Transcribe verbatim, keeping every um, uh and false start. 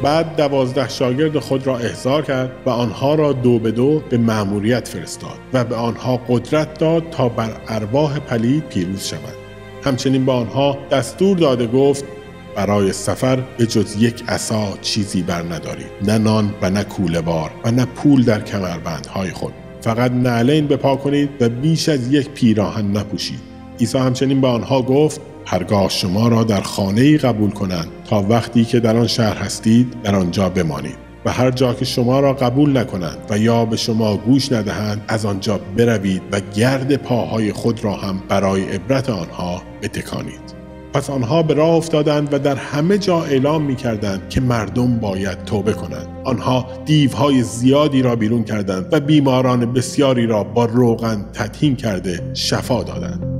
بعد دوازده شاگرد خود را احضار کرد و آنها را دو به دو به مأموریت فرستاد و به آنها قدرت داد تا بر ارواح پلید پیروز شوند. همچنین به آنها دستور داده گفت برای سفر به جز یک عصا چیزی بر ندارید، نه نان و نه کوله بار و نه پول در کمربندهای خود. فقط نعلین بپا کنید و بیش از یک پیراهن نپوشید. عیسی همچنین به آنها گفت هرگاه شما را در خانه‌ای قبول کنند تا وقتی که در آن شهر هستید در آنجا بمانید و هر جا که شما را قبول نکنند و یا به شما گوش ندهند از آنجا بروید و گرد پاهای خود را هم برای عبرت آنها بتکانید. پس آنها به راه افتادند و در همه جا اعلام می‌کردند که مردم باید توبه کنند. آنها دیوهای زیادی را بیرون کردند و بیماران بسیاری را با روغن تطهین کرده شفا دادند.